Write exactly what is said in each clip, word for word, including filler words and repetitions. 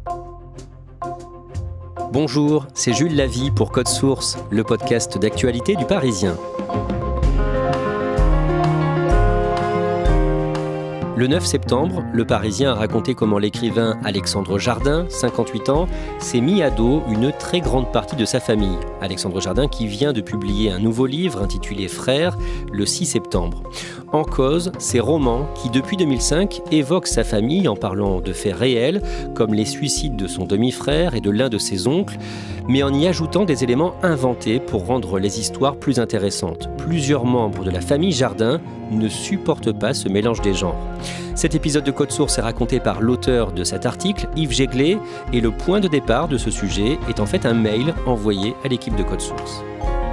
Bonjour, c'est Jules Lavie pour Code Source, le podcast d'actualité du Parisien. Le neuf septembre, le Parisien a raconté comment l'écrivain Alexandre Jardin, cinquante-huit ans, s'est mis à dos une très grande partie de sa famille. Alexandre Jardin qui vient de publier un nouveau livre intitulé Frères le six septembre. En cause, ses romans qui, depuis deux mille cinq, évoquent sa famille en parlant de faits réels, comme les suicides de son demi-frère et de l'un de ses oncles, mais en y ajoutant des éléments inventés pour rendre les histoires plus intéressantes. Plusieurs membres de la famille Jardin ne supportent pas ce mélange des genres. Cet épisode de Code Source est raconté par l'auteur de cet article, Yves Jéglé, et le point de départ de ce sujet est en fait un mail envoyé à l'équipe de Code Source.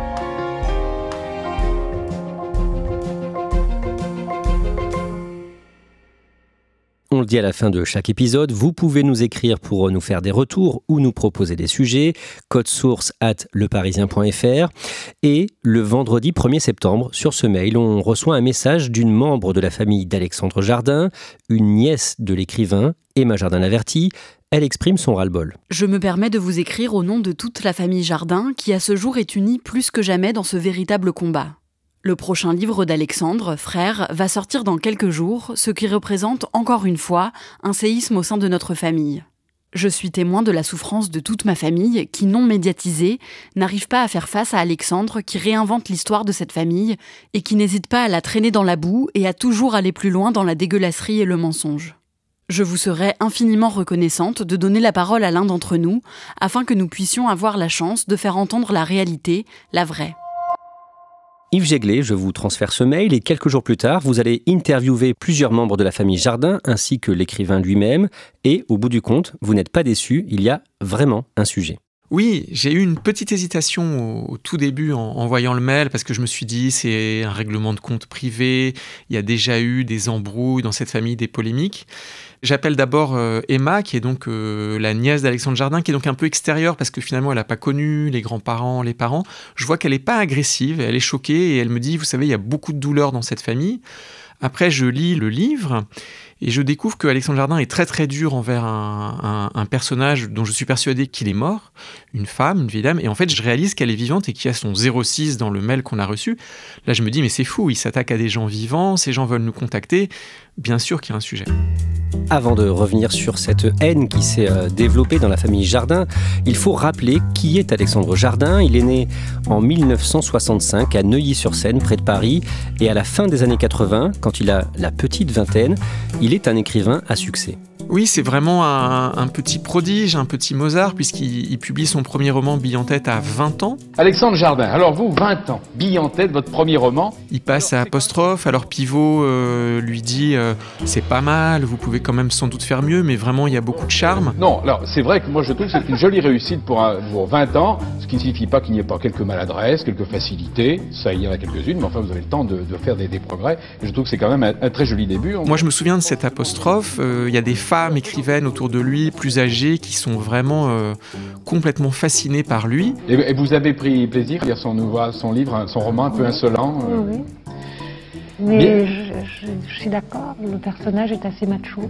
On le dit à la fin de chaque épisode, vous pouvez nous écrire pour nous faire des retours ou nous proposer des sujets, code source arobase leparisien point fr. Et le vendredi premier septembre, sur ce mail, on reçoit un message d'une membre de la famille d'Alexandre Jardin, une nièce de l'écrivain, Emma Jardin-Laverty. Elle exprime son ras-le-bol. Je me permets de vous écrire au nom de toute la famille Jardin qui à ce jour est unie plus que jamais dans ce véritable combat. Le prochain livre d'Alexandre, Frères, va sortir dans quelques jours, ce qui représente, encore une fois, un séisme au sein de notre famille. Je suis témoin de la souffrance de toute ma famille qui, non médiatisée, n'arrive pas à faire face à Alexandre qui réinvente l'histoire de cette famille et qui n'hésite pas à la traîner dans la boue et à toujours aller plus loin dans la dégueulasserie et le mensonge. Je vous serais infiniment reconnaissante de donner la parole à l'un d'entre nous afin que nous puissions avoir la chance de faire entendre la réalité, la vraie. Yves Jéglé, je vous transfère ce mail et quelques jours plus tard, vous allez interviewer plusieurs membres de la famille Jardin ainsi que l'écrivain lui-même. Et au bout du compte, vous n'êtes pas déçus, il y a vraiment un sujet. Oui, j'ai eu une petite hésitation au, au tout début en, en voyant le mail parce que je me suis dit c'est un règlement de compte privé, il y a déjà eu des embrouilles dans cette famille, des polémiques. J'appelle d'abord euh, Emma, qui est donc euh, la nièce d'Alexandre Jardin, qui est donc un peu extérieure parce que finalement elle n'a pas connu les grands-parents, les parents. Je vois qu'elle n'est pas agressive, elle est choquée et elle me dit, vous savez, il y a beaucoup de douleur dans cette famille. Après, je lis le livre et je découvre que Alexandre Jardin est très très dur envers un, un, un personnage dont je suis persuadé qu'il est mort, une femme, une vieille dame, et en fait je réalise qu'elle est vivante et qu'il y a son zéro six dans le mail qu'on a reçu. Là je me dis mais c'est fou, il s'attaque à des gens vivants, ces gens veulent nous contacter, bien sûr qu'il y a un sujet. Avant de revenir sur cette haine qui s'est développée dans la famille Jardin, il faut rappeler qui est Alexandre Jardin. Il est né en mille neuf cent soixante-cinq à Neuilly-sur-Seine, près de Paris, et à la fin des années quatre-vingts, quand il a la petite vingtaine, il est un écrivain à succès. Oui, c'est vraiment un, un petit prodige, un petit Mozart, puisqu'il il publie son premier roman Bille en tête à vingt ans. Alexandre Jardin, alors vous, vingt ans, Bille en tête, votre premier roman. Il passe à apostrophe, alors Pivot euh, lui dit euh, « c'est pas mal, vous pouvez quand même sans doute faire mieux, mais vraiment il y a beaucoup de charme ». Non, alors c'est vrai que moi je trouve que c'est une jolie réussite pour, un, pour vingt ans, ce qui ne signifie pas qu'il n'y ait pas quelques maladresses, quelques facilités, ça il y en a quelques-unes, mais enfin vous avez le temps de, de faire des, des progrès. Et je trouve que c'est quand même un, un très joli début. Moi je me souviens de cette apostrophe, euh, il y a des femmes écrivaines autour de lui, plus âgées, qui sont vraiment euh, complètement fascinées par lui. Et, et vous avez pris plaisir à lire son, nouveau, son livre, son roman un peu insolent euh... Oui, oui. Mais je, je, je suis d'accord, le personnage est assez macho.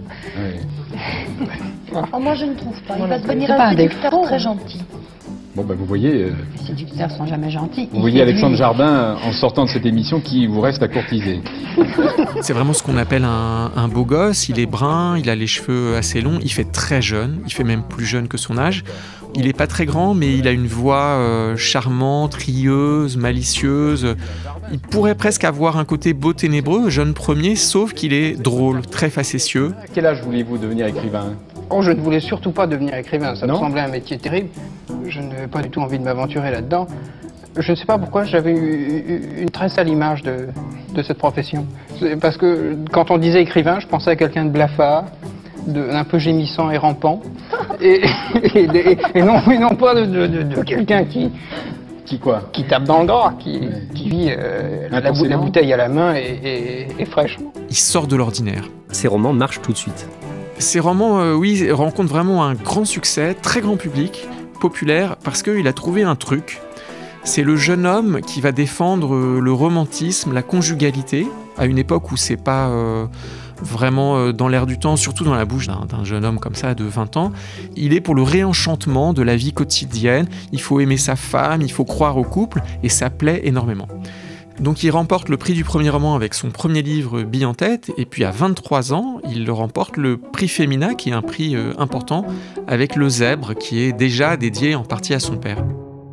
Oui. Oh, moi je ne trouve pas. Il Voilà, va devenir un un séducteur très gentil. Bon ben vous voyez, euh, Les séducteurs sont jamais gentils. vous voyez Alexandre Jardin en sortant de cette émission qui vous reste à courtiser. C'est vraiment ce qu'on appelle un, un beau gosse, il est brun, il a les cheveux assez longs, il fait très jeune, il fait même plus jeune que son âge. Il n'est pas très grand, mais il a une voix euh, charmante, rieuse, malicieuse. Il pourrait presque avoir un côté beau ténébreux, jeune premier, sauf qu'il est drôle, très facétieux. À quel âge voulez-vous devenir écrivain ? Oh, je ne voulais surtout pas devenir écrivain, ça Non. me semblait un métier terrible. Je n'avais pas du tout envie de m'aventurer là-dedans. Je ne sais pas pourquoi j'avais eu une très sale image de, de cette profession. C'est parce que quand on disait écrivain, je pensais à quelqu'un de blafard, de, un peu gémissant et rampant, et, et, et, et, non, et non pas de, de, de, de quelqu'un qui, Qui quoi qui tape dans le gras, qui, Ouais. qui vit euh, la, bou- Intensément. la bouteille à la main et, et, et fraîche. Il sort de l'ordinaire. Ces romans marchent tout de suite. Ces romans, euh, oui, rencontrent vraiment un grand succès, très grand public, populaire, parce qu'il a trouvé un truc. C'est le jeune homme qui va défendre euh, le romantisme, la conjugalité, à une époque où c'est pas euh, vraiment dans l'air du temps, surtout dans la bouche d'un, d'un jeune homme comme ça de vingt ans. Il est pour le réenchantement de la vie quotidienne. Il faut aimer sa femme, il faut croire au couple, et ça plaît énormément. Donc il remporte le prix du premier roman avec son premier livre Bille en tête, et puis à vingt-trois ans, il remporte le prix Femina, qui est un prix euh, important, avec Le Zèbre, qui est déjà dédié en partie à son père.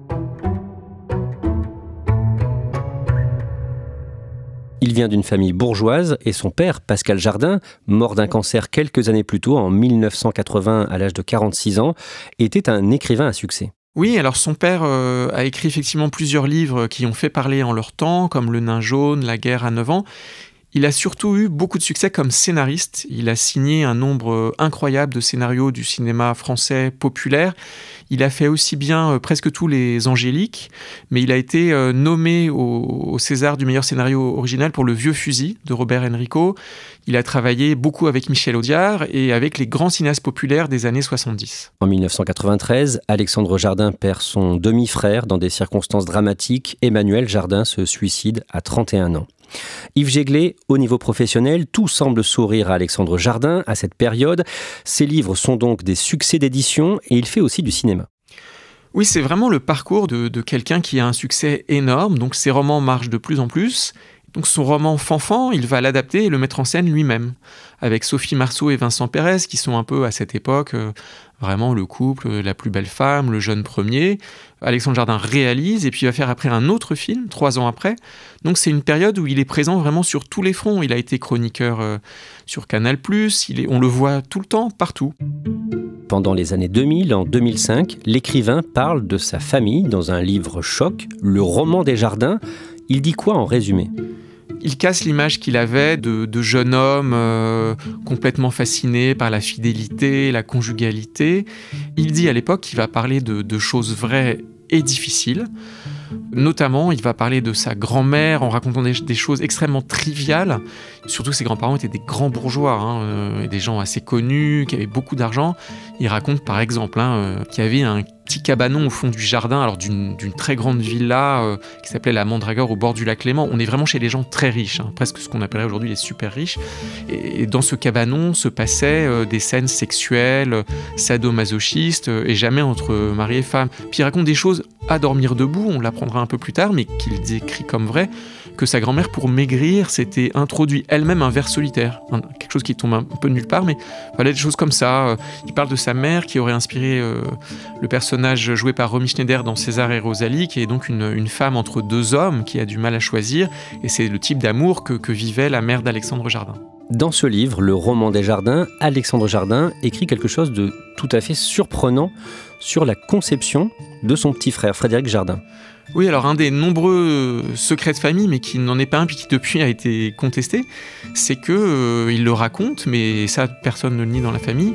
Il vient d'une famille bourgeoise et son père, Pascal Jardin, mort d'un cancer quelques années plus tôt, en mille neuf cent quatre-vingts à l'âge de quarante-six ans, était un écrivain à succès. Oui, alors son père euh, a écrit effectivement plusieurs livres qui ont fait parler en leur temps, comme Le Nain jaune, La guerre à neuf ans. Il a surtout eu beaucoup de succès comme scénariste. Il a signé un nombre incroyable de scénarios du cinéma français populaire. Il a fait aussi bien euh, presque tous les Angéliques, mais il a été euh, nommé au, au César du meilleur scénario original pour Le Vieux Fusil de Robert Enrico. Il a travaillé beaucoup avec Michel Audiard et avec les grands cinéastes populaires des années soixante-dix. En mille neuf cent quatre-vingt-treize, Alexandre Jardin perd son demi-frère dans des circonstances dramatiques. Emmanuel Jardin se suicide à trente et un ans. Yves Jéglé, au niveau professionnel, tout semble sourire à Alexandre Jardin à cette période. Ses livres sont donc des succès d'édition et il fait aussi du cinéma. Oui, c'est vraiment le parcours de, de quelqu'un qui a un succès énorme. Donc ses romans marchent de plus en plus. Donc son roman Fanfan, il va l'adapter et le mettre en scène lui-même, avec Sophie Marceau et Vincent Pérez, qui sont un peu à cette époque euh, vraiment le couple, la plus belle femme, le jeune premier. Alexandre Jardin réalise et puis il va faire après un autre film, trois ans après. Donc c'est une période où il est présent vraiment sur tous les fronts. Il a été chroniqueur euh, sur Canal plus, il est, on le voit tout le temps, partout. Pendant les années deux mille, en deux mille cinq, l'écrivain parle de sa famille dans un livre choc, Le roman des Jardins. Il dit quoi en résumé ? Il casse l'image qu'il avait de, de jeune homme euh, complètement fasciné par la fidélité, la conjugalité. Il dit à l'époque qu'il va parler de, de choses vraies et difficiles. Notamment, il va parler de sa grand-mère en racontant des, des choses extrêmement triviales. Surtout, ses grands-parents étaient des grands bourgeois, hein, euh, des gens assez connus, qui avaient beaucoup d'argent. Il raconte par exemple hein, euh, qu'il y avait un petit cabanon au fond du jardin, alors d'une, d'une très grande villa euh, qui s'appelait la Mandragore au bord du lac Léman. On est vraiment chez les gens très riches, hein, presque ce qu'on appellerait aujourd'hui les super riches. Et, et dans ce cabanon se passaient euh, des scènes sexuelles, sadomasochistes, euh, et jamais entre mari et femme. Puis il raconte des choses à dormir debout, on l'apprendra un peu plus tard, mais qu'il décrit comme vrai, que sa grand-mère, pour maigrir, s'était introduit elle-même un ver solitaire. Un, quelque chose qui tombe un peu de nulle part, mais voilà, des choses comme ça. Il parle de sa mère qui aurait inspiré euh, le personnage joué par Romy Schneider dans César et Rosalie, qui est donc une, une femme entre deux hommes qui a du mal à choisir, et c'est le type d'amour que, que vivait la mère d'Alexandre Jardin. Dans ce livre, Le roman des Jardins, Alexandre Jardin écrit quelque chose de tout à fait surprenant sur la conception de son petit frère, Frédéric Jardin. Oui, alors un des nombreux secrets de famille, mais qui n'en est pas un, puis qui depuis a été contesté, c'est que euh, il le raconte, mais ça personne ne le nie dans la famille,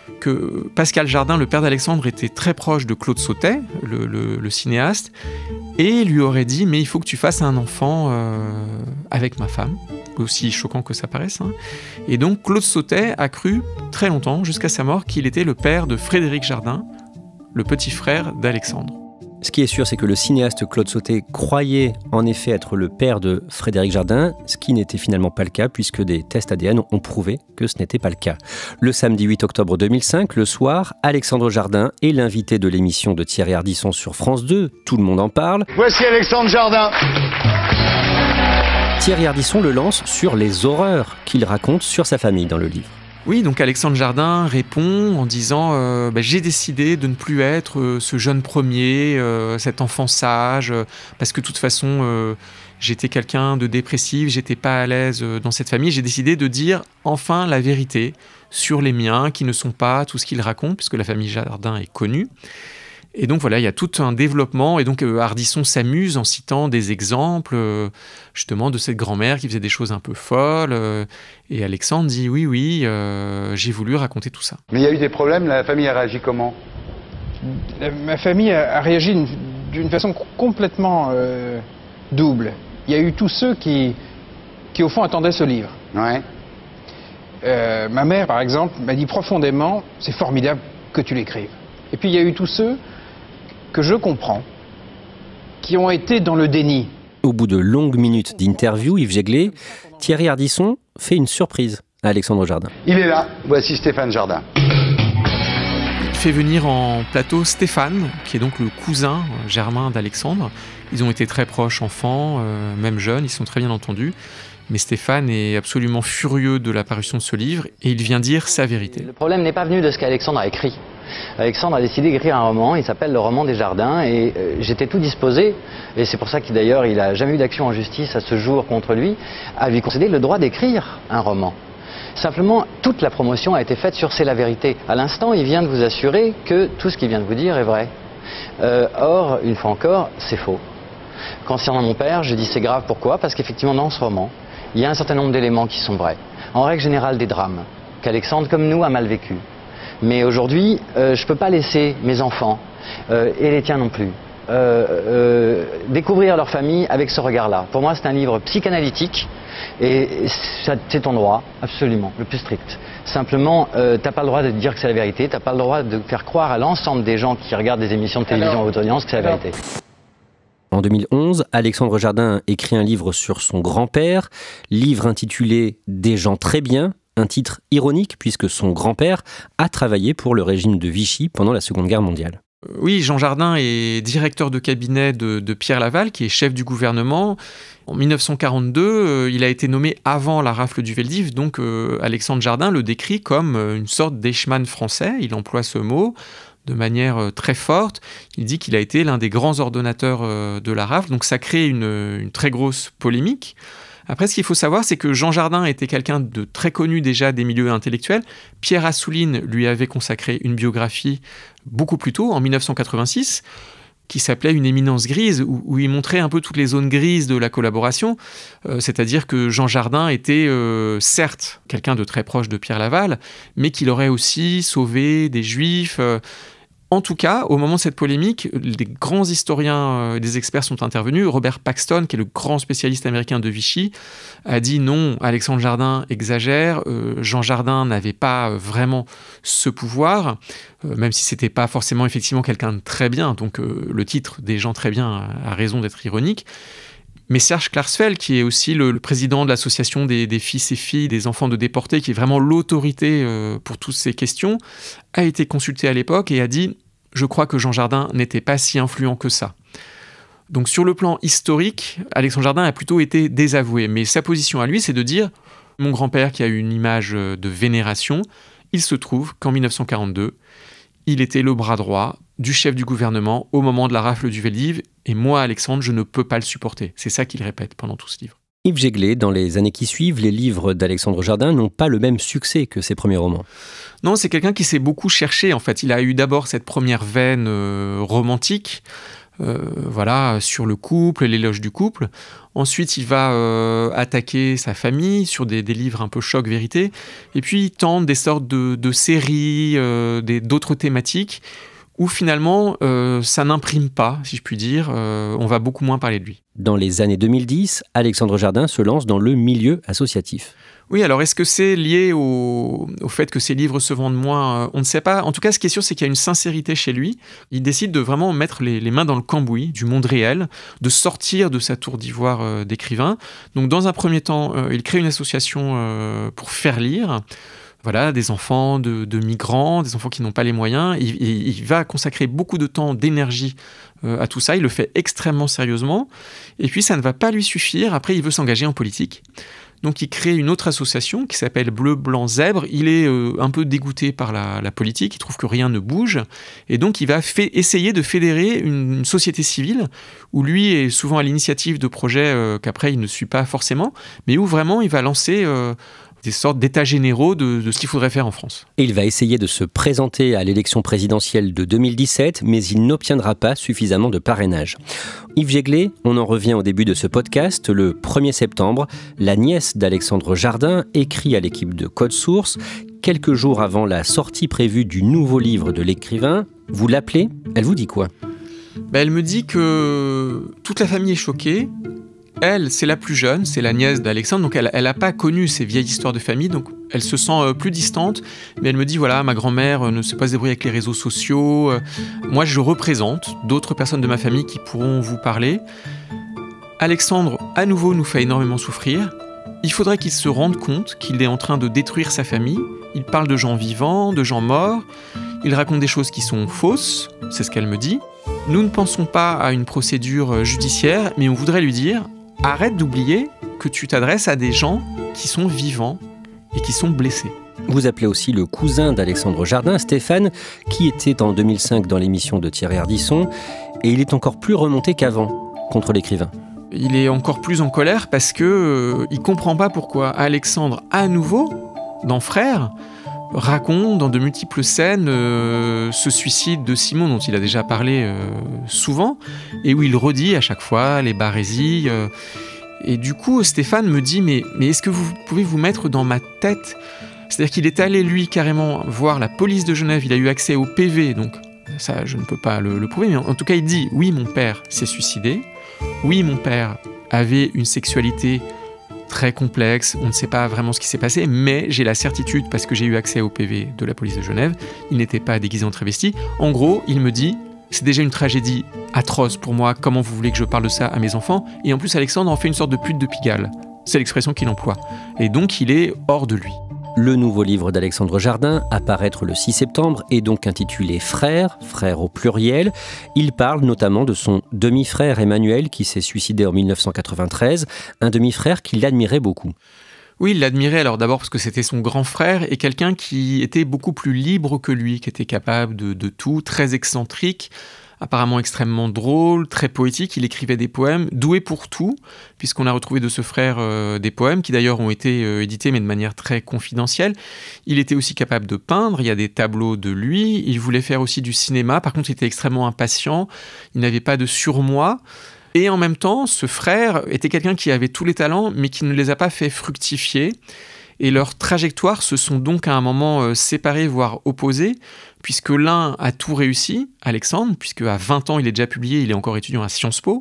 que Pascal Jardin, le père d'Alexandre, était très proche de Claude Sautet, le, le, le cinéaste, et lui aurait dit « mais il faut que tu fasses un enfant euh, avec ma femme », aussi choquant que ça paraisse. Hein. Et donc Claude Sautet a cru très longtemps, jusqu'à sa mort, qu'il était le père de Frédéric Jardin, le petit frère d'Alexandre. Ce qui est sûr, c'est que le cinéaste Claude Sautet croyait en effet être le père de Frédéric Jardin, ce qui n'était finalement pas le cas, puisque des tests A D N ont prouvé que ce n'était pas le cas. Le samedi huit octobre deux mille cinq, le soir, Alexandre Jardin est l'invité de l'émission de Thierry Ardisson sur France deux. Tout le monde en parle. Voici Alexandre Jardin. Thierry Ardisson le lance sur les horreurs qu'il raconte sur sa famille dans le livre. Oui, donc Alexandre Jardin répond en disant euh, bah, « j'ai décidé de ne plus être euh, ce jeune premier, euh, cet enfant sage, euh, parce que de toute façon, euh, j'étais quelqu'un de dépressif, j'étais pas à l'aise euh, dans cette famille. J'ai décidé de dire enfin la vérité sur les miens, qui ne sont pas tout ce qu'ils racontent, puisque la famille Jardin est connue. » Et donc voilà, il y a tout un développement, et donc euh, Ardisson s'amuse en citant des exemples euh, justement de cette grand-mère qui faisait des choses un peu folles, euh, et Alexandre dit oui, oui, euh, j'ai voulu raconter tout ça. Mais il y a eu des problèmes, la famille a réagi comment ? Ma famille a, a réagi d'une, d'une façon complètement euh, double. Il y a eu tous ceux qui, qui au fond attendaient ce livre. Ouais. Euh, ma mère, par exemple, m'a dit profondément, c'est formidable que tu l'écrives. Et puis il y a eu tous ceux que je comprends, qui ont été dans le déni. Au bout de longues minutes d'interview, Yves Jéglé, Thierry Ardisson fait une surprise à Alexandre Jardin. Il est là, voici Stéphane Jardin. Il fait venir en plateau Stéphane, qui est donc le cousin germain d'Alexandre. Ils ont été très proches enfants, euh, même jeunes, ils sont très bien entendus. Mais Stéphane est absolument furieux de la parution de ce livre et il vient dire sa vérité. Le problème n'est pas venu de ce qu'Alexandre a écrit. Alexandre a décidé d'écrire un roman, il s'appelle Le Roman des Jardins, et euh, j'étais tout disposé, et c'est pour ça qu'il d'ailleurs il n'a jamais eu d'action en justice à ce jour contre lui, à lui concéder le droit d'écrire un roman. Simplement, toute la promotion a été faite sur C'est la vérité. À l'instant, il vient de vous assurer que tout ce qu'il vient de vous dire est vrai. Euh, or, une fois encore, c'est faux. Concernant mon père, je dis c'est grave, pourquoi? Parce qu'effectivement, dans ce roman, il y a un certain nombre d'éléments qui sont vrais. En règle générale, des drames, qu'Alexandre, comme nous, a mal vécu. Mais aujourd'hui, euh, je ne peux pas laisser mes enfants, euh, et les tiens non plus, euh, euh, découvrir leur famille avec ce regard-là. Pour moi, c'est un livre psychanalytique, et c'est ton droit, absolument, le plus strict. Simplement, euh, tu n'as pas le droit de dire que c'est la vérité, tu n'as pas le droit de faire croire à l'ensemble des gens qui regardent des émissions de télévision à haute audience que c'est la vérité. En deux mille onze, Alexandre Jardin écrit un livre sur son grand-père, livre intitulé « Des gens très bien », un titre ironique puisque son grand-père a travaillé pour le régime de Vichy pendant la Seconde Guerre mondiale. Oui, Jean Jardin est directeur de cabinet de, de Pierre Laval, qui est chef du gouvernement. En mille neuf cent quarante-deux, euh, il a été nommé avant la rafle du Veldiv, donc euh, Alexandre Jardin le décrit comme euh, une sorte d'Eichmann français, il emploie ce mot de manière euh, très forte. Il dit qu'il a été l'un des grands ordonnateurs euh, de la rafle, donc ça crée une, une très grosse polémique. Après, ce qu'il faut savoir, c'est que Jean Jardin était quelqu'un de très connu déjà des milieux intellectuels. Pierre Assouline lui avait consacré une biographie beaucoup plus tôt, en mille neuf cent quatre-vingt-six, qui s'appelait « Une éminence grise », où, où il montrait un peu toutes les zones grises de la collaboration. Euh, c'est-à-dire que Jean Jardin était euh, certes quelqu'un de très proche de Pierre Laval, mais qu'il aurait aussi sauvé des Juifs. Euh, En tout cas, au moment de cette polémique, les grands historiens et des experts sont intervenus. Robert Paxton, qui est le grand spécialiste américain de Vichy, a dit non, Alexandre Jardin exagère, euh, Jean Jardin n'avait pas vraiment ce pouvoir, euh, même si c'était pas forcément effectivement quelqu'un de très bien, donc euh, le titre des gens très bien a, a raison d'être ironique. Mais Serge Klarsfeld, qui est aussi le, le président de l'association des, des fils et filles des enfants de déportés, qui est vraiment l'autorité euh, pour toutes ces questions, a été consulté à l'époque et a dit « Je crois que Jean Jardin n'était pas si influent que ça ». Donc sur le plan historique, Alexandre Jardin a plutôt été désavoué. Mais sa position à lui, c'est de dire « Mon grand-père qui a eu une image de vénération, il se trouve qu'en mille neuf cent quarante-deux, il était le bras droit du chef du gouvernement au moment de la rafle du Veldiv, et moi, Alexandre, je ne peux pas le supporter. » C'est ça qu'il répète pendant tout ce livre. Yves Jéglé, dans les années qui suivent, les livres d'Alexandre Jardin n'ont pas le même succès que ses premiers romans. Non, c'est quelqu'un qui s'est beaucoup cherché, en fait. Il a eu d'abord cette première veine euh, romantique, euh, voilà, sur le couple, l'éloge du couple. Ensuite, il va euh, attaquer sa famille sur des, des livres un peu choc-vérité. Et puis, il tente des sortes de, de séries, euh, des, d'autres thématiques, où finalement, euh, ça n'imprime pas, si je puis dire. Euh, on va beaucoup moins parler de lui. Dans les années deux mille dix, Alexandre Jardin se lance dans le milieu associatif. Oui, alors est-ce que c'est lié au, au fait que ses livres se vendent moins? On ne sait pas. En tout cas, ce qui est sûr, c'est qu'il y a une sincérité chez lui. Il décide de vraiment mettre les, les mains dans le cambouis du monde réel, de sortir de sa tour d'ivoire euh, d'écrivain. Donc, dans un premier temps, euh, il crée une association euh, pour faire lire. Voilà, des enfants de, de migrants, des enfants qui n'ont pas les moyens. Il, il, il va consacrer beaucoup de temps, d'énergie euh, à tout ça. Il le fait extrêmement sérieusement. Et puis, ça ne va pas lui suffire. Après, il veut s'engager en politique. Donc, il crée une autre association qui s'appelle Bleu, Blanc, Zèbre. Il est euh, un peu dégoûté par la, la politique. Il trouve que rien ne bouge. Et donc, il va fait, essayer de fédérer une, une société civile où lui est souvent à l'initiative de projets euh, qu'après, il ne suit pas forcément, mais où vraiment, il va lancer Euh, des sortes d'états généraux de, de ce qu'il faudrait faire en France. Et il va essayer de se présenter à l'élection présidentielle de deux mille dix-sept, mais il n'obtiendra pas suffisamment de parrainage. Yves Jéglé, on en revient au début de ce podcast. Le premier septembre, la nièce d'Alexandre Jardin écrit à l'équipe de Code Source, quelques jours avant la sortie prévue du nouveau livre de l'écrivain. Vous l'appelez, elle vous dit quoi? Ben, elle me dit que toute la famille est choquée. Elle, c'est la plus jeune, c'est la nièce d'Alexandre, donc elle n'a pas connu ces vieilles histoires de famille, donc elle se sent euh, plus distante, mais elle me dit, voilà, ma grand-mère euh, ne sait pas se débrouiller avec les réseaux sociaux, euh, moi je représente d'autres personnes de ma famille qui pourront vous parler. Alexandre, à nouveau, nous fait énormément souffrir, Il faudrait qu'il se rende compte qu'il est en train de détruire sa famille. Il parle de gens vivants, de gens morts. Il raconte des choses qui sont fausses, c'est ce qu'elle me dit. Nous ne pensons pas à une procédure judiciaire, mais on voudrait lui dire « Arrête d'oublier que tu t'adresses à des gens qui sont vivants et qui sont blessés. » Vous appelez aussi le cousin d'Alexandre Jardin, Stéphane, qui était en deux mille cinq dans l'émission de Thierry Ardisson, et il est encore plus remonté qu'avant contre l'écrivain. Il est encore plus en colère parce que euh, il comprend pas pourquoi Alexandre, à nouveau, dans Frères, raconte dans de multiples scènes euh, ce suicide de Simon dont il a déjà parlé euh, souvent, et où il redit à chaque fois les barésies. Euh, et du coup, Stéphane me dit mais, mais est-ce que vous pouvez vous mettre dans ma tête ? C'est-à-dire qu'il est allé, lui, carrément voir la police de Genève, il a eu accès au P V, donc ça, je ne peux pas le, le prouver, mais en tout cas, il dit « Oui, mon père s'est suicidé. Oui, mon père avait une sexualité très complexe, on ne sait pas vraiment ce qui s'est passé, mais j'ai la certitude, parce que j'ai eu accès au P V de la police de Genève, il n'était pas déguisé en travesti. En gros, il me dit « C'est déjà une tragédie atroce pour moi, comment vous voulez que je parle de ça à mes enfants ?» Et en plus, Alexandre en fait une sorte de pute de Pigalle. C'est l'expression qu'il emploie. Et donc, il est hors de lui. Le nouveau livre d'Alexandre Jardin, à paraître le six septembre, est donc intitulé « Frères », frères au pluriel. Il parle notamment de son demi-frère Emmanuel qui s'est suicidé en mille neuf cent quatre-vingt-treize, un demi-frère qu'il admirait beaucoup. Oui, il l'admirait alors d'abord parce que c'était son grand frère et quelqu'un qui était beaucoup plus libre que lui, qui était capable de, de tout, très excentrique, apparemment extrêmement drôle, très poétique. Il écrivait des poèmes, doué pour tout, puisqu'on a retrouvé de ce frère euh, des poèmes qui d'ailleurs ont été euh, édités mais de manière très confidentielle. Il était aussi capable de peindre, il y a des tableaux de lui, il voulait faire aussi du cinéma, par contre il était extrêmement impatient, il n'avait pas de surmoi. Et en même temps, ce frère était quelqu'un qui avait tous les talents mais qui ne les a pas fait fructifier. Et leurs trajectoires se sont donc à un moment euh, séparées, voire opposées, puisque l'un a tout réussi, Alexandre, puisque à vingt ans, il est déjà publié, il est encore étudiant à Sciences Po.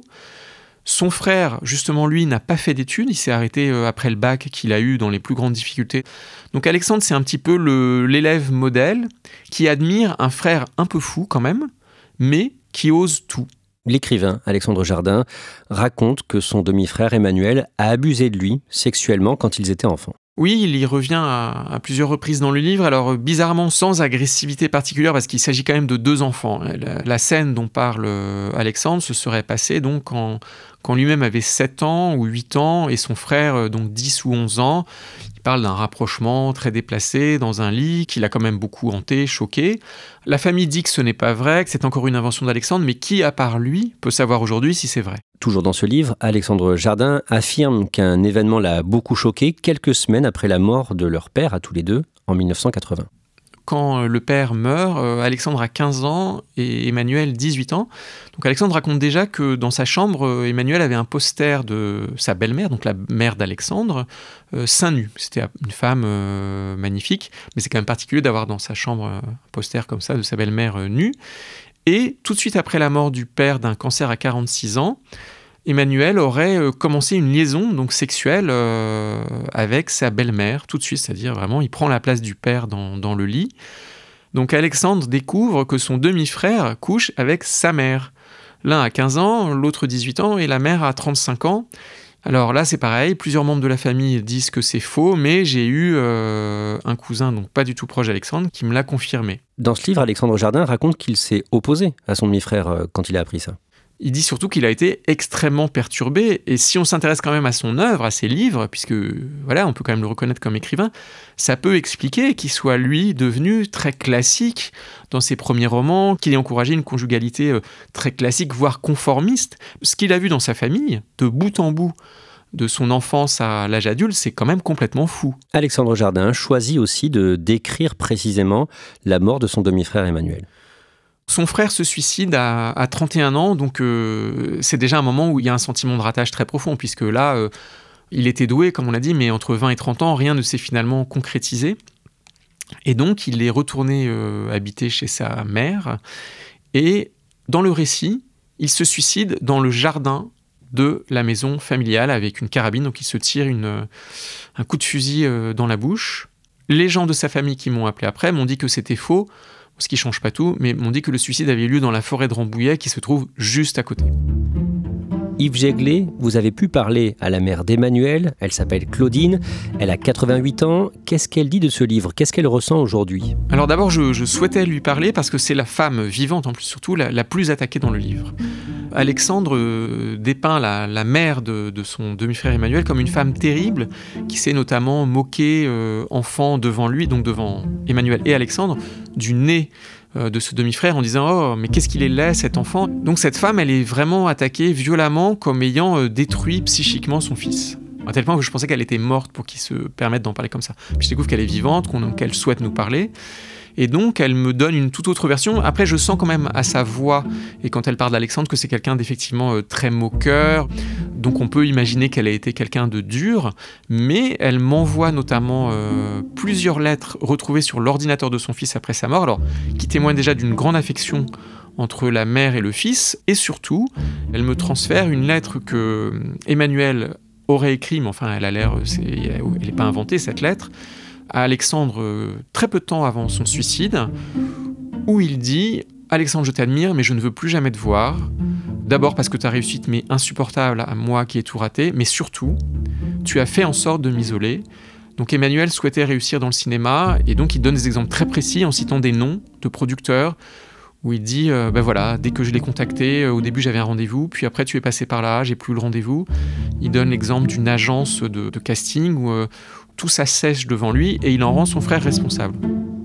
Son frère, justement, lui, n'a pas fait d'études, il s'est arrêté euh, après le bac qu'il a eu dans les plus grandes difficultés. Donc Alexandre, c'est un petit peu le, l'élève modèle qui admire un frère un peu fou quand même, mais qui ose tout. L'écrivain Alexandre Jardin raconte que son demi-frère Emmanuel a abusé de lui sexuellement quand ils étaient enfants. Oui, il y revient à, à plusieurs reprises dans le livre, alors bizarrement sans agressivité particulière, parce qu'il s'agit quand même de deux enfants. La, la scène dont parle Alexandre se serait passée donc quand, quand lui-même avait sept ans ou huit ans, et son frère donc dix ou onze ans. Il parle d'un rapprochement très déplacé dans un lit, qu'il a quand même beaucoup hanté, choqué. La famille dit que ce n'est pas vrai, que c'est encore une invention d'Alexandre, mais qui, à part lui, peut savoir aujourd'hui si c'est vrai ? Toujours dans ce livre, Alexandre Jardin affirme qu'un événement l'a beaucoup choqué quelques semaines après la mort de leur père, à tous les deux, en mille neuf cent quatre-vingts. Quand le père meurt, Alexandre a quinze ans et Emmanuel dix-huit ans. Donc Alexandre raconte déjà que dans sa chambre, Emmanuel avait un poster de sa belle-mère, donc la mère d'Alexandre, euh, seins nus. C'était une femme euh, magnifique, mais c'est quand même particulier d'avoir dans sa chambre un poster comme ça de sa belle-mère euh, nue. Et tout de suite après la mort du père d'un cancer à quarante-six ans, Emmanuel aurait euh, commencé une liaison donc sexuelle euh, avec sa belle-mère, tout de suite, c'est-à-dire vraiment, il prend la place du père dans, dans le lit. Donc Alexandre découvre que son demi-frère couche avec sa mère. L'un a quinze ans, l'autre dix-huit ans, et la mère a trente-cinq ans. Alors là, c'est pareil, plusieurs membres de la famille disent que c'est faux, mais j'ai eu euh, un cousin, donc pas du tout proche d'Alexandre, qui me l'a confirmé. Dans ce livre, Alexandre Jardin raconte qu'il s'est opposé à son demi-frère euh, quand il a appris ça. Il dit surtout qu'il a été extrêmement perturbé, et si on s'intéresse quand même à son œuvre, à ses livres, puisque voilà, on peut quand même le reconnaître comme écrivain, ça peut expliquer qu'il soit lui devenu très classique dans ses premiers romans, qu'il ait encouragé une conjugalité très classique, voire conformiste. Ce qu'il a vu dans sa famille, de bout en bout, de son enfance à l'âge adulte, c'est quand même complètement fou. Alexandre Jardin choisit aussi de décrire précisément la mort de son demi-frère Emmanuel. Son frère se suicide à, à trente et un ans, donc euh, c'est déjà un moment où il y a un sentiment de rattache très profond, puisque là, euh, il était doué, comme on l'a dit, mais entre vingt et trente ans, rien ne s'est finalement concrétisé. Et donc, il est retourné euh, habiter chez sa mère, et dans le récit, il se suicide dans le jardin de la maison familiale avec une carabine, donc il se tire une, un coup de fusil euh, dans la bouche. Les gens de sa famille qui m'ont appelé après m'ont dit que c'était faux, ce qui ne change pas tout, mais m'ont dit que le suicide avait lieu dans la forêt de Rambouillet qui se trouve juste à côté. Yves Jéglé, vous avez pu parler à la mère d'Emmanuel, elle s'appelle Claudine, elle a quatre-vingt-huit ans. Qu'est-ce qu'elle dit de ce livre? Qu'est-ce qu'elle ressent aujourd'hui? Alors d'abord, je, je souhaitais lui parler parce que c'est la femme vivante, en plus surtout, la, la plus attaquée dans le livre. Alexandre euh, dépeint la, la mère de, de son demi-frère Emmanuel comme une femme terrible qui s'est notamment moquée euh, enfant devant lui, donc devant Emmanuel et Alexandre, du nez de ce demi-frère en disant « Oh, mais qu'est-ce qu'il est laid, cet enfant ?» Donc cette femme, elle est vraiment attaquée violemment comme ayant détruit psychiquement son fils. À tel point que je pensais qu'elle était morte pour qu'il se permette d'en parler comme ça. Puis je découvre qu'elle est vivante, qu'on, qu'elle souhaite nous parler. Et donc, elle me donne une toute autre version. Après, je sens quand même à sa voix, et quand elle parle d'Alexandre, que c'est quelqu'un d'effectivement euh, très moqueur. Donc, on peut imaginer qu'elle a été quelqu'un de dur. Mais elle m'envoie notamment euh, plusieurs lettres retrouvées sur l'ordinateur de son fils après sa mort, alors, qui témoignent déjà d'une grande affection entre la mère et le fils. Et surtout, elle me transfère une lettre que Emmanuel aurait écrite, mais enfin, elle a l'air, c'est, elle n'est pas inventée, cette lettre, à Alexandre euh, très peu de temps avant son suicide, où il dit « Alexandre, je t'admire, mais je ne veux plus jamais te voir. D'abord parce que ta réussite m'est insupportable à moi qui ai tout raté, mais surtout, tu as fait en sorte de m'isoler. » Donc Emmanuel souhaitait réussir dans le cinéma, et donc il donne des exemples très précis en citant des noms de producteurs, où il dit euh, « Ben voilà, dès que je l'ai contacté, euh, au début j'avais un rendez-vous, puis après tu es passé par là, j'ai plus le rendez-vous. » Il donne l'exemple d'une agence de, de casting où euh, tout s'assèche devant lui et il en rend son frère responsable.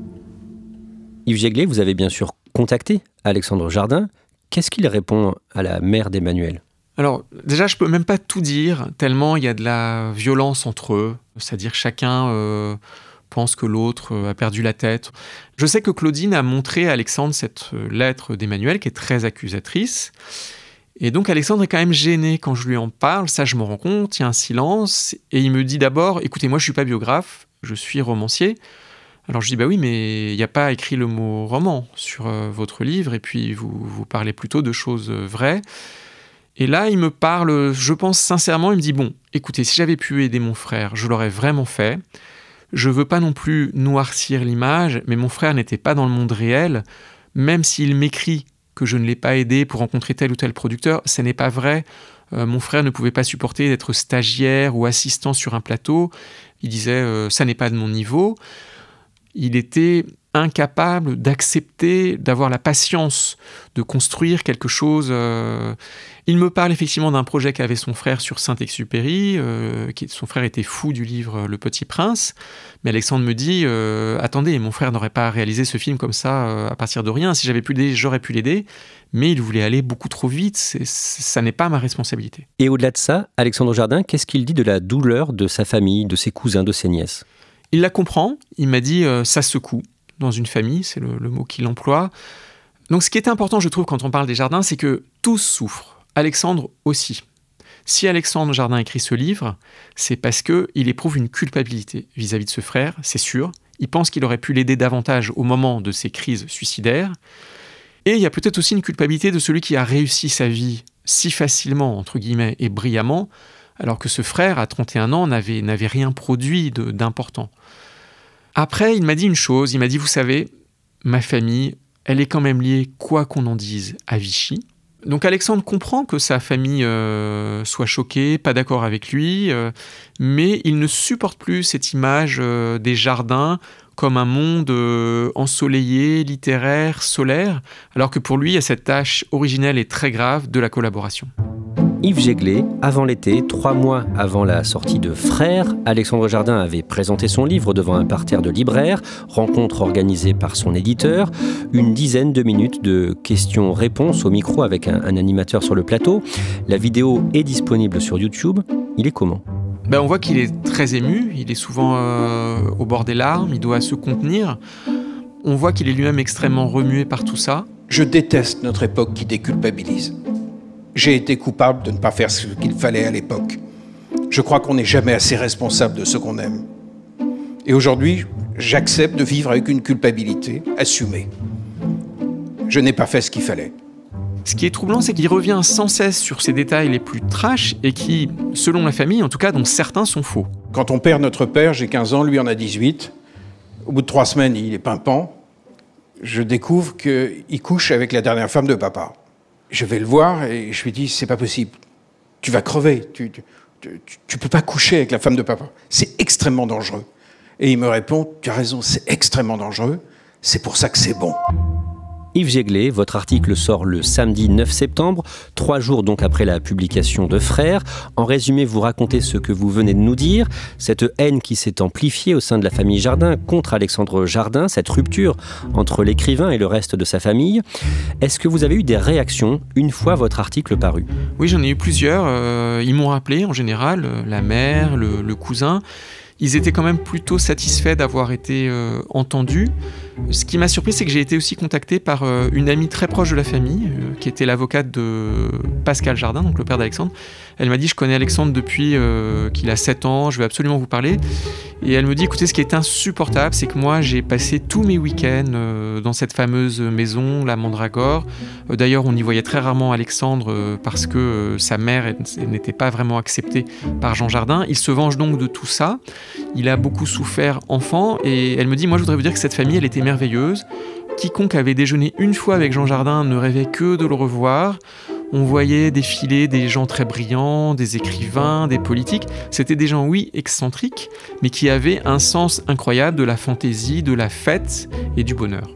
Yves Jéglé, vous avez bien sûr contacté Alexandre Jardin. Qu'est-ce qu'il répond à la mère d'Emmanuel? Alors, déjà, je peux même pas tout dire, tellement il y a de la violence entre eux. C'est-à-dire chacun euh, pense que l'autre a perdu la tête. Je sais que Claudine a montré à Alexandre cette lettre d'Emmanuel qui est très accusatrice. Et donc Alexandre est quand même gêné quand je lui en parle, ça je me rends compte, il y a un silence, et il me dit d'abord « Écoutez, moi je suis pas biographe, je suis romancier ». Alors je dis « Bah oui, mais il n'y a pas écrit le mot roman sur euh, votre livre, et puis vous, vous parlez plutôt de choses euh, vraies ». Et là, il me parle, je pense sincèrement, il me dit « Bon, écoutez, si j'avais pu aider mon frère, je l'aurais vraiment fait. Je veux pas non plus noircir l'image, mais mon frère n'était pas dans le monde réel, même s'il m'écrit que je ne l'ai pas aidé pour rencontrer tel ou tel producteur, ce n'est pas vrai. Euh, mon frère ne pouvait pas supporter d'être stagiaire ou assistant sur un plateau. Il disait euh, « ça n'est pas de mon niveau ». Il était incapable d'accepter, d'avoir la patience de construire quelque chose. Euh... Il me parle effectivement d'un projet qu'avait son frère sur Saint-Exupéry. Euh, qui, son frère était fou du livre Le Petit Prince. Mais Alexandre me dit euh, « Attendez, mon frère n'aurait pas réalisé ce film comme ça euh, à partir de rien. Si j'avais pu l'aider, j'aurais pu l'aider. Mais il voulait aller beaucoup trop vite. C'est, c'est, ça n'est pas ma responsabilité. » Et au-delà de ça, Alexandre Jardin, qu'est-ce qu'il dit de la douleur de sa famille, de ses cousins, de ses nièces? Il la comprend. Il m'a dit euh, « ça secoue ». Dans une famille, c'est le, le mot qu'il emploie. Donc ce qui est important, je trouve, quand on parle des Jardins, c'est que tous souffrent. Alexandre aussi. Si Alexandre Jardin écrit ce livre, c'est parce qu'il éprouve une culpabilité vis-à-vis de ce frère, c'est sûr. Il pense qu'il aurait pu l'aider davantage au moment de ses crises suicidaires. Et il y a peut-être aussi une culpabilité de celui qui a réussi sa vie si facilement, entre guillemets, et brillamment, alors que ce frère, à trente et un ans, n'avait, n'avait rien produit de, d'important. Après, il m'a dit une chose, il m'a dit, vous savez, ma famille, elle est quand même liée, quoi qu'on en dise, à Vichy. Donc Alexandre comprend que sa famille euh, soit choquée, pas d'accord avec lui, euh, mais il ne supporte plus cette image euh, des Jardins comme un monde euh, ensoleillé, littéraire, solaire, alors que pour lui, il y a cette tâche originelle et très grave de la collaboration. Yves Jéglé, avant l'été, trois mois avant la sortie de Frères, Alexandre Jardin avait présenté son livre devant un parterre de libraires, rencontre organisée par son éditeur, une dizaine de minutes de questions-réponses au micro avec un, un animateur sur le plateau. La vidéo est disponible sur YouTube. Il est comment ? Ben, on voit qu'il est très ému, il est souvent euh, au bord des larmes, il doit se contenir. On voit qu'il est lui-même extrêmement remué par tout ça. Je déteste notre époque qui déculpabilise. J'ai été coupable de ne pas faire ce qu'il fallait à l'époque. Je crois qu'on n'est jamais assez responsable de ce qu'on aime. Et aujourd'hui, j'accepte de vivre avec une culpabilité assumée. Je n'ai pas fait ce qu'il fallait. Ce qui est troublant, c'est qu'il revient sans cesse sur ces détails les plus trash et qui, selon la famille, en tout cas, dont certains sont faux. Quand on perd notre père, j'ai quinze ans, lui en a dix-huit. Au bout de trois semaines, il est pimpant. Je découvre qu'il couche avec la dernière femme de papa. Je vais le voir et je lui dis, c'est pas possible. tu vas crever, tu, tu, tu, tu peux pas coucher avec la femme de papa. C'est extrêmement dangereux. Et il me répond, tu as raison, c'est extrêmement dangereux, c'est pour ça que c'est bon. Yves Jéglé, votre article sort le samedi neuf septembre, trois jours donc après la publication de Frères. En résumé, vous racontez ce que vous venez de nous dire, cette haine qui s'est amplifiée au sein de la famille Jardin contre Alexandre Jardin, cette rupture entre l'écrivain et le reste de sa famille. Est-ce que vous avez eu des réactions une fois votre article paru ? Oui, j'en ai eu plusieurs. Euh, ils m'ont rappelé, en général, la mère, le, le cousin. Ils étaient quand même plutôt satisfaits d'avoir été euh, entendus. Ce qui m'a surpris, c'est que j'ai été aussi contacté par euh, une amie très proche de la famille, euh, qui était l'avocate de Pascal Jardin, donc le père d'Alexandre. Elle m'a dit, je connais Alexandre depuis euh, qu'il a sept ans, je vais absolument vous parler. Et elle me dit, écoutez, ce qui est insupportable, c'est que moi, j'ai passé tous mes week-ends euh, dans cette fameuse maison, la Mandragore. Euh, d'ailleurs, on y voyait très rarement Alexandre euh, parce que euh, sa mère elle, elle n'était pas vraiment acceptée par Jean Jardin. Il se venge donc de tout ça. Il a beaucoup souffert enfant. Et elle me dit, moi, je voudrais vous dire que cette famille, elle était merveilleuse. Quiconque avait déjeuné une fois avec Jean Jardin ne rêvait que de le revoir. On voyait défiler des gens très brillants, des écrivains, des politiques. C'était des gens, oui, excentriques, mais qui avaient un sens incroyable de la fantaisie, de la fête et du bonheur.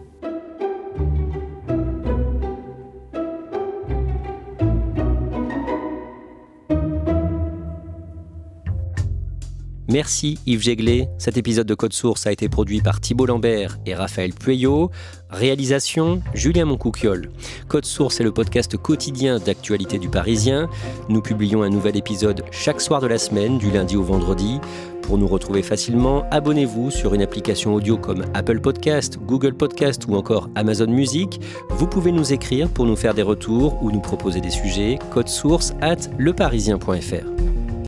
Merci Yves Jéglé. Cet épisode de Code Source a été produit par Thibault Lambert et Raphaël Pueyo. Réalisation, Julien Moncouquiol. Code Source est le podcast quotidien d'actualité du Parisien. Nous publions un nouvel épisode chaque soir de la semaine, du lundi au vendredi. Pour nous retrouver facilement, abonnez-vous sur une application audio comme Apple Podcast, Google Podcast ou encore Amazon Music. Vous pouvez nous écrire pour nous faire des retours ou nous proposer des sujets. Code Source arobase leparisien point fr.